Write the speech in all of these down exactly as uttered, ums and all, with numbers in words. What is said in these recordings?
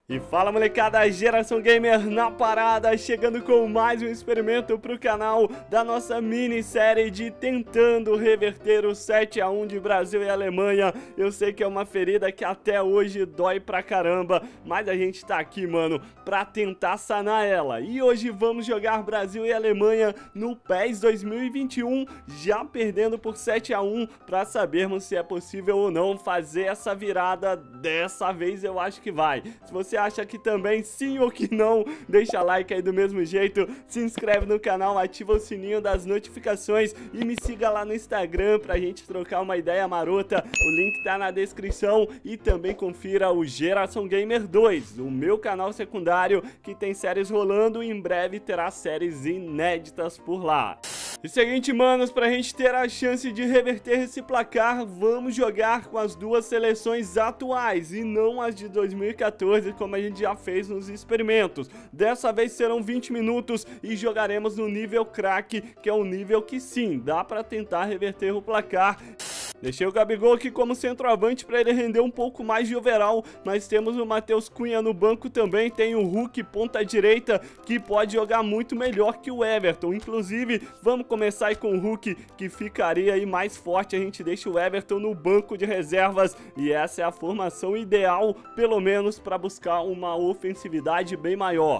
E fala, molecada, Geração Gamer na parada, chegando com mais um experimento pro canal da nossa minissérie de tentando reverter o sete a um de Brasil e Alemanha. Eu sei que é uma ferida que até hoje dói pra caramba, mas a gente tá aqui, mano, pra tentar sanar ela. E hoje vamos jogar Brasil e Alemanha no PES dois mil e vinte e um, já perdendo por sete a um, pra sabermos se é possível ou não fazer essa virada. Dessa vez eu acho que vai. Se você acha que também sim ou que não, deixa like aí do mesmo jeito, se inscreve no canal, ativa o sininho das notificações e me siga lá no Instagram pra gente trocar uma ideia marota. O link tá na descrição e também confira o Geração Gamer dois, o meu canal secundário que tem séries rolando e em breve terá séries inéditas por lá. E seguinte, manos, pra gente ter a chance de reverter esse placar, vamos jogar com as duas seleções atuais e não as de dois mil e quatorze, como a gente já fez nos experimentos. Dessa vez serão vinte minutos e jogaremos no nível craque, que é um nível que sim, dá pra tentar reverter o placar. Deixei o Gabigol aqui como centroavante para ele render um pouco mais de overall, mas temos o Matheus Cunha no banco também, tem o Hulk ponta direita que pode jogar muito melhor que o Everton. Inclusive, vamos começar aí com o Hulk, que ficaria aí mais forte, a gente deixa o Everton no banco de reservas e essa é a formação ideal, pelo menos para buscar uma ofensividade bem maior.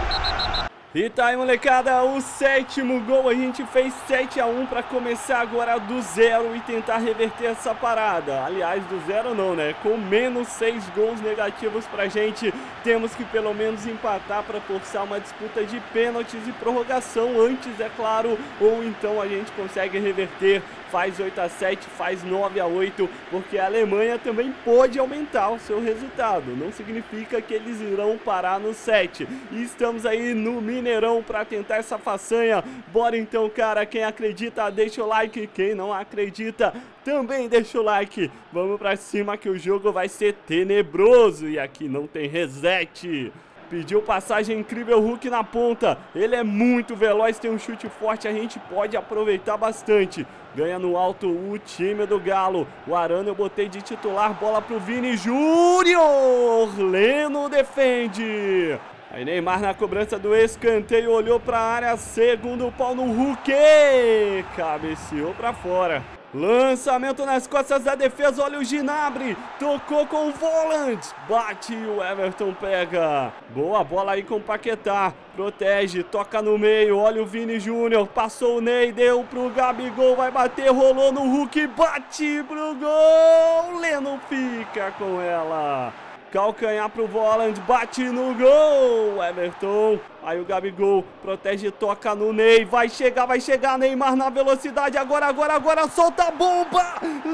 E tá aí, molecada, o sétimo gol, a gente fez sete a um para começar agora do zero e tentar reverter essa parada. Aliás, do zero não, né? Com menos seis gols negativos pra gente, temos que pelo menos empatar para forçar uma disputa de pênaltis e prorrogação antes, é claro, ou então a gente consegue reverter, faz oito a sete, faz nove a oito, porque a Alemanha também pode aumentar o seu resultado. Não significa que eles irão parar no sete. E estamos aí no Mineirão para tentar essa façanha. Bora então, cara, quem acredita deixa o like, quem não acredita também deixa o like. Vamos pra cima que o jogo vai ser tenebroso e aqui não tem reset. Pediu passagem incrível, Hulk na ponta. Ele é muito veloz, tem um chute forte, a gente pode aproveitar bastante. Ganha no alto o time do Galo. O Arana eu botei de titular, bola pro Vini Júnior. Leno defende. Aí Neymar na cobrança do escanteio, olhou pra área, segundo pau no Hulk. Cabeceou pra fora. Lançamento nas costas da defesa, olha o Gnabry, tocou com o Volland, bate e o Everton pega. Boa bola aí com o Paquetá, protege, toca no meio, olha o Vini Júnior, passou o Ney, deu pro Gabigol, vai bater, rolou no Hulk, bate pro gol, Leno fica com ela. Calcanhar pro Volland, bate no gol, Everton. Aí o Gabigol protege, toca no Ney, vai chegar, vai chegar, Neymar na velocidade, agora, agora, agora, solta a bomba,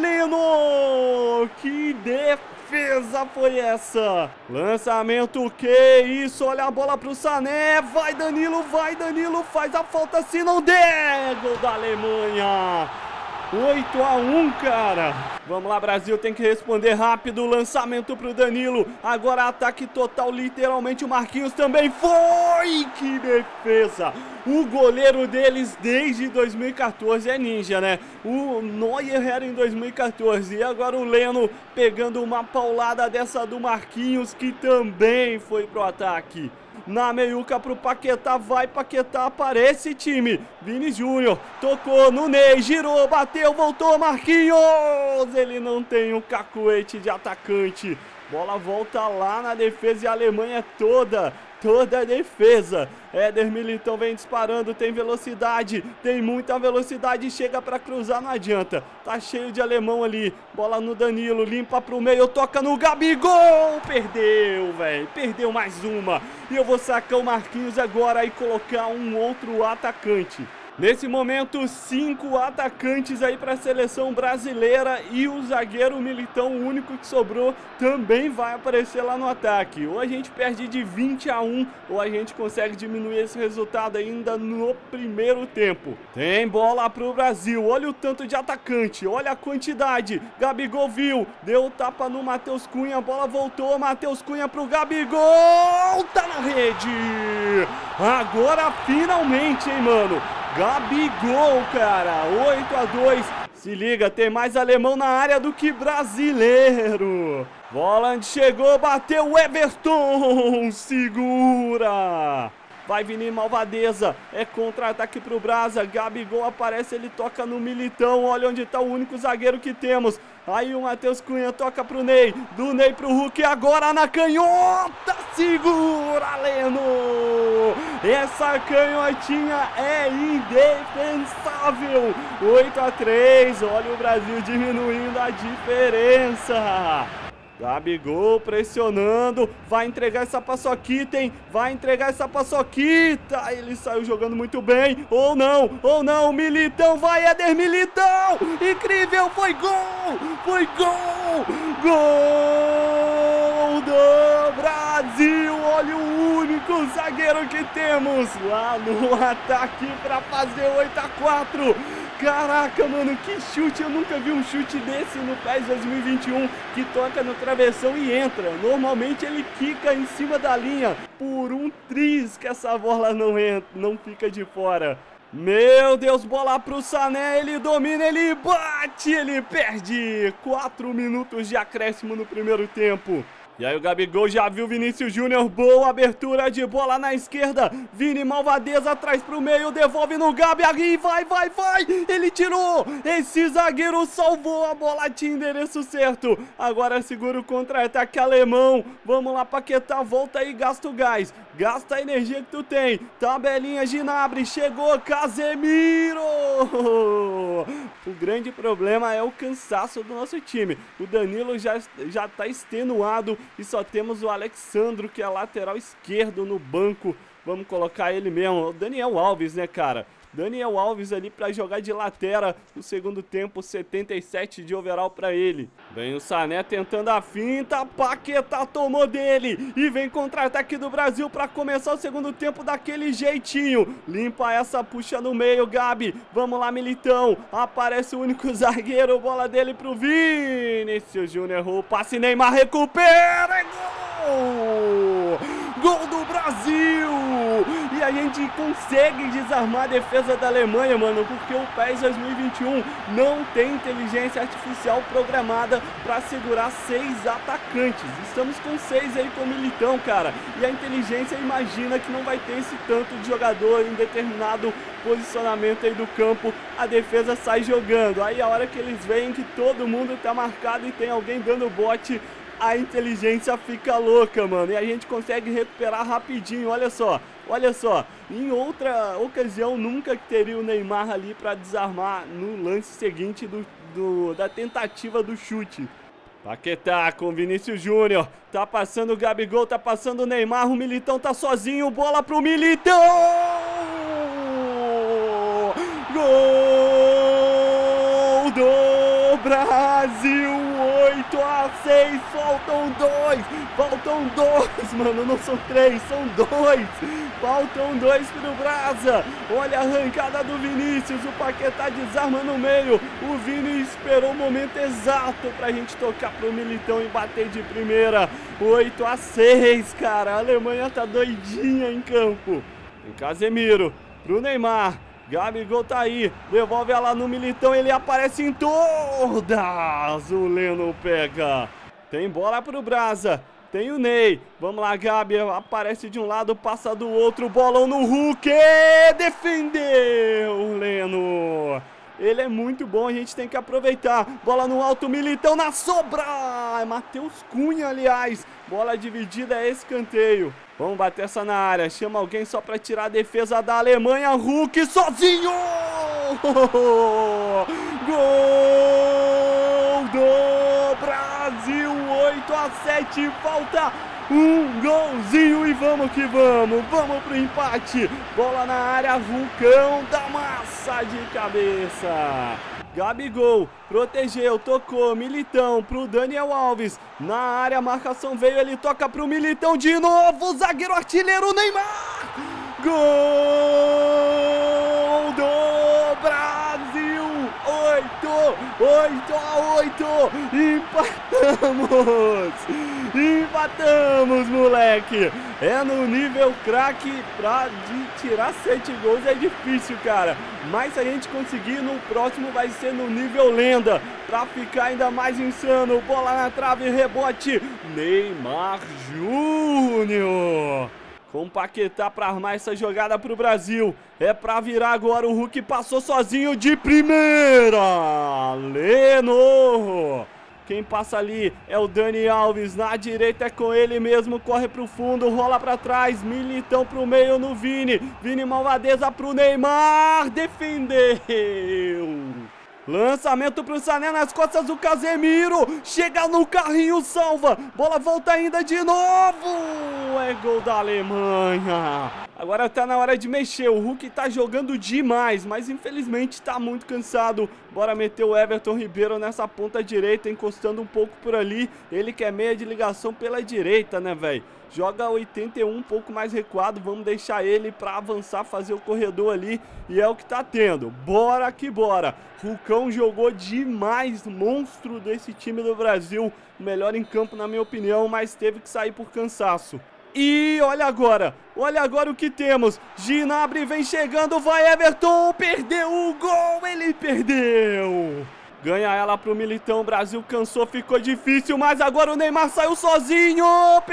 Leno, que defesa foi essa? Lançamento, que isso, olha a bola pro Sané, vai Danilo, vai Danilo, faz a falta se não der, gol da Alemanha. oito a um, cara. Vamos lá, Brasil, tem que responder rápido. Lançamento pro Danilo. Agora ataque total, literalmente o Marquinhos também foi. Que defesa. O goleiro deles desde dois mil e quatorze é ninja, né? O Neuer era em dois mil e quatorze. E agora o Leno pegando uma paulada dessa do Marquinhos, que também foi pro ataque. Na meiuca pro Paquetá, vai Paquetá, aparece time, Vini Júnior, tocou no Ney, girou, bateu, voltou, Marquinhos, ele não tem um cacuete de atacante, bola volta lá na defesa e a Alemanha é toda, toda a defesa. Éder Militão vem disparando, tem velocidade, tem muita velocidade, chega pra cruzar, não adianta, tá cheio de alemão ali, bola no Danilo, limpa pro meio, toca no Gabigol, perdeu, velho, perdeu mais uma, e eu vou sacar o Marquinhos agora e colocar um outro atacante. Nesse momento, cinco atacantes aí para a seleção brasileira e o zagueiro Militão, o único que sobrou, também vai aparecer lá no ataque. Ou a gente perde de vinte a um, ou a gente consegue diminuir esse resultado ainda no primeiro tempo. Tem bola pro Brasil, olha o tanto de atacante, olha a quantidade. Gabigol viu, deu o tapa no Matheus Cunha, a bola voltou, Matheus Cunha pro Gabigol, tá na rede. Agora finalmente, hein, mano. Gabigol, cara, oito a dois. Se liga, tem mais alemão na área do que brasileiro. Volante chegou, bateu, Everton, segura. Vai Vini Malvadeza, é contra-ataque pro Brasa, Gabigol aparece, ele toca no Militão, olha onde tá o único zagueiro que temos. Aí o Matheus Cunha toca pro Ney, do Ney pro Hulk, agora na canhota, segura Leno! Essa canhotinha é indefensável, oito a três, olha o Brasil diminuindo a diferença. Gabigol pressionando, vai entregar essa paçoquita, hein? Vai entregar essa paçoquita. Ele saiu jogando muito bem, ou não, ou não, Militão, vai Éder Militão! Incrível, foi gol! Foi gol! Gol do Brasil! Olha o único zagueiro que temos lá no ataque para fazer oito a quatro. Caraca, mano, que chute! Eu nunca vi um chute desse no PES dois mil e vinte e um que toca no travessão e entra. Normalmente ele quica em cima da linha. Por um triz que essa bola não entra, não fica de fora. Meu Deus, bola pro Sané, ele domina, ele bate, ele perde. Quatro minutos de acréscimo no primeiro tempo. E aí o Gabigol já viu Vinícius Júnior, boa abertura de bola na esquerda, Vini Malvadeza atrás pro meio, devolve no Gabi, aí vai, vai, vai, ele tirou, esse zagueiro salvou a bola, tinha endereço certo, agora segura o contra-ataque alemão, vamos lá Paquetá, volta aí, gasta o gás, gasta a energia que tu tem, tabelinha Gnabry, chegou Casemiro, o grande problema é o cansaço do nosso time, o Danilo já, já tá extenuado, e só temos o Alexandro, que é lateral esquerdo no banco. Vamos colocar ele mesmo, o Daniel Alves, né, cara? Daniel Alves ali para jogar de lateral no segundo tempo, setenta e sete de overall para ele. Vem o Sané tentando a finta, Paquetá tomou dele e vem contra-ataque do Brasil para começar o segundo tempo daquele jeitinho. Limpa essa, puxa no meio, Gabi. Vamos lá, Militão. Aparece o único zagueiro, bola dele pro Vinícius Júnior, errou o passe, Neymar recupera, é gol! Gol do Brasil! E a gente consegue desarmar a defesa da Alemanha, mano, porque o PES dois mil e vinte e um não tem inteligência artificial programada para segurar seis atacantes. Estamos com seis aí com o Militão, cara. E a inteligência imagina que não vai ter esse tanto de jogador em determinado posicionamento aí do campo. A defesa sai jogando. Aí a hora que eles veem que todo mundo tá marcado e tem alguém dando bote, a inteligência fica louca, mano, e a gente consegue recuperar rapidinho, olha só, olha só, em outra ocasião nunca teria o Neymar ali para desarmar no lance seguinte do, do, da tentativa do chute. Paquetá com Vinícius Júnior, tá passando o Gabigol, tá passando o Neymar, o Militão tá sozinho, bola pro Militão! Gol do Brasil! oito a seis, faltam dois, faltam dois, mano, não são três, são dois, faltam dois pro Brasa, olha a arrancada do Vinícius, o Paquetá desarma no meio, o Vini esperou o momento exato pra gente tocar pro Militão e bater de primeira, oito a seis, cara, a Alemanha tá doidinha em campo, em Casemiro, pro Neymar, Gabigol tá aí, devolve ela no Militão, ele aparece em todas, o Leno pega, tem bola pro Brasa, tem o Ney, vamos lá Gabi, aparece de um lado, passa do outro, bolão no Hulk, defendeu o Leno, ele é muito bom, a gente tem que aproveitar, bola no alto, Militão na sobra, Matheus Cunha aliás, bola dividida, é escanteio. Vamos bater essa na área, chama alguém só pra tirar a defesa da Alemanha, Hulk sozinho! Gol do Brasil, oito a sete, falta um golzinho e vamos que vamos, vamos pro empate, bola na área, Vulcão da massa de cabeça. Gabigol, protegeu, tocou, Militão pro Daniel Alves, na área a marcação veio, ele toca pro Militão de novo, zagueiro artilheiro Neymar, gol do Brasil, oito, oito a oito, empatamos, Empatamos, moleque. É no nível craque, pra de tirar sete gols é difícil, cara. Mas se a gente conseguir, no próximo vai ser no nível lenda, pra ficar ainda mais insano. Bola na trave, rebote, Neymar Júnior. Com Paquetá pra armar essa jogada pro Brasil. É pra virar agora, o Hulk passou sozinho de primeira. Leno. Quem passa ali é o Dani Alves, na direita é com ele mesmo, corre pro fundo, rola pra trás, Militão pro meio no Vini. Vini malvadeza pro Neymar, defendeu. Lançamento pro Sané nas costas do Casemiro. Chega no carrinho, salva. Bola volta ainda de novo. É gol da Alemanha. Agora tá na hora de mexer. O Hulk tá jogando demais, mas infelizmente tá muito cansado. Bora meter o Everton Ribeiro nessa ponta direita, encostando um pouco por ali. Ele que é meia de ligação pela direita, né, velho? Joga oitenta e um, um pouco mais recuado, vamos deixar ele para avançar, fazer o corredor ali, e é o que tá tendo. Bora que bora. Hulkão jogou demais, monstro desse time do Brasil, melhor em campo na minha opinião, mas teve que sair por cansaço. E olha agora, olha agora o que temos. Gnabry vem chegando, vai Everton, perdeu o gol, ele perdeu. Ganha ela pro Militão, o Brasil cansou, ficou difícil, mas agora o Neymar saiu sozinho,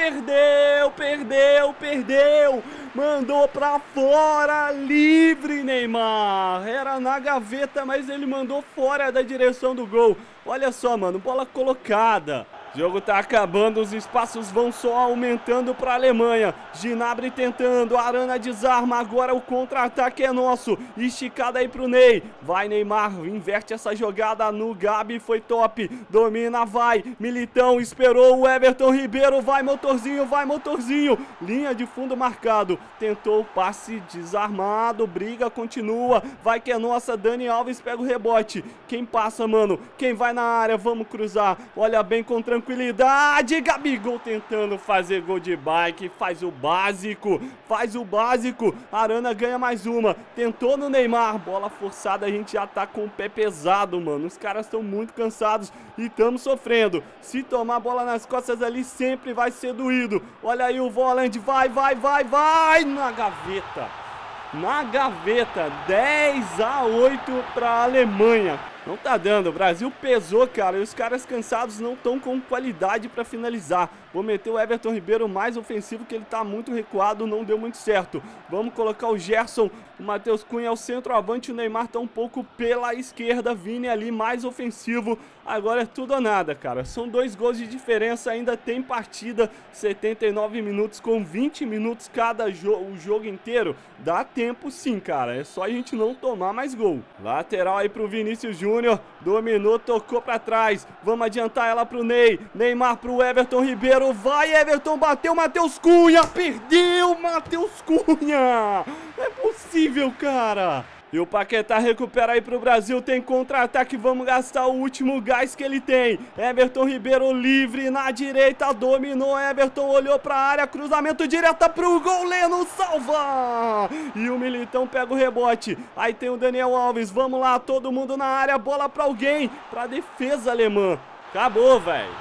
perdeu, perdeu, perdeu, mandou pra fora, livre Neymar, era na gaveta, mas ele mandou fora da direção do gol. Olha só, mano, bola colocada. O jogo tá acabando, os espaços vão só aumentando para a Alemanha. Gnabry tentando, Arana desarma, agora o contra-ataque é nosso. Esticada aí pro Ney. Vai Neymar, inverte essa jogada no Gabi, foi top. Domina, vai. Militão esperou o Everton Ribeiro, vai motorzinho, vai motorzinho. Linha de fundo marcado. Tentou o passe desarmado, briga, continua. Vai que é nossa, Dani Alves pega o rebote. Quem passa, mano? Quem vai na área? Vamos cruzar. Olha bem com tranquilidade. Tranquilidade, Gabigol tentando fazer gol de bike, faz o básico, faz o básico, Arana ganha mais uma, tentou no Neymar, bola forçada, a gente já tá com o pé pesado, mano, os caras estão muito cansados e estamos sofrendo, se tomar bola nas costas ali sempre vai ser doído, olha aí o Voland, vai, vai, vai, vai, na gaveta, na gaveta, dez a oito para a Alemanha. Não tá dando, o Brasil pesou, cara, e os caras cansados não estão com qualidade pra finalizar. Vou meter o Everton Ribeiro mais ofensivo, que ele tá muito recuado, não deu muito certo. Vamos colocar o Gerson, o Matheus Cunha é o centroavante, o Neymar tá um pouco pela esquerda, Vini ali mais ofensivo. Agora é tudo ou nada, cara, são dois gols de diferença, ainda tem partida, setenta e nove minutos com vinte minutos cada jogo, o jogo inteiro. Dá tempo sim, cara, é só a gente não tomar mais gol. Lateral aí pro Vinícius Júnior, dominou, tocou pra trás, vamos adiantar ela pro Ney, Neymar pro Everton Ribeiro, vai Everton, bateu, Matheus Cunha, perdeu, Matheus Cunha, não é possível, cara. E o Paquetá recupera aí pro Brasil, tem contra-ataque, vamos gastar o último gás que ele tem. Everton Ribeiro livre na direita, dominou, Everton olhou pra área, cruzamento direta pro gol, Leno salva! E o Militão pega o rebote, aí tem o Daniel Alves, vamos lá, todo mundo na área, bola pra alguém, pra defesa alemã. Acabou, velho,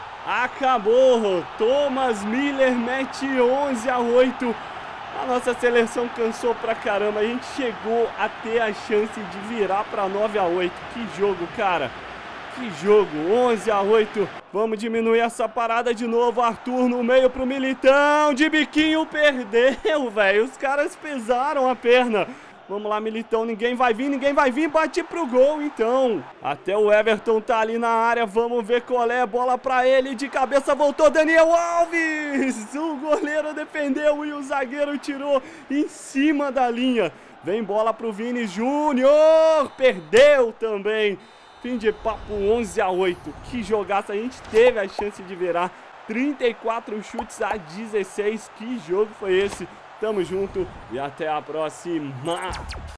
acabou, Thomas Miller mete onze a oito. A nossa seleção cansou pra caramba, a gente chegou a ter a chance de virar pra nove a oito. Que jogo, cara, que jogo, onze a oito. Vamos diminuir essa parada de novo, Arthur no meio pro Militão, de biquinho, perdeu, velho, os caras pesaram a perna. Vamos lá, Militão, ninguém vai vir, ninguém vai vir, bate pro gol, então. Até o Everton tá ali na área, vamos ver qual é, bola pra ele, de cabeça voltou Daniel Alves. O goleiro defendeu e o zagueiro tirou em cima da linha. Vem bola pro Vini Júnior, perdeu também. Fim de papo, onze a oito. Que jogaço, a gente teve a chance de virar. trinta e quatro chutes a dezesseis, que jogo foi esse? Tamo junto e até a próxima!